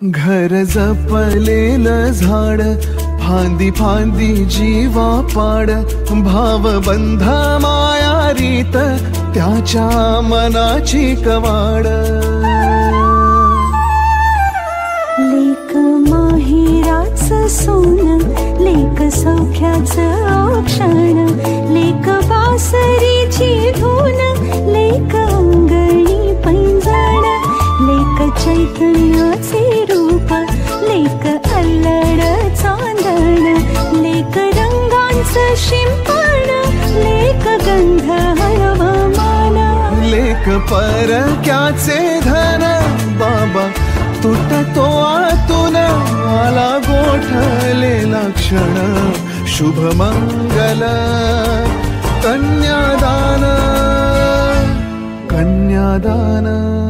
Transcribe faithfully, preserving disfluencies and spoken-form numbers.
घर जपलेलं झाड, फांदी फांदी जीवा पाड, भावबंध माया रीत त्याच्या मनाची कवाड. लेक माहिराचं सोन, लेक सौख्याचं औक्षण, लेक बासरीची धून, लेक अंगणी पैंजण, लेक चैतन्याचे रूप, लेक अल्लड चांदण, लेक रंगांचं शिंपण, लेक गंध हळवमान, लेक परक्याचे धन, बाबा तुटतो आतून आला गोठलेला क्षण. शुभ मंगल कन्यादान, कन्यादान.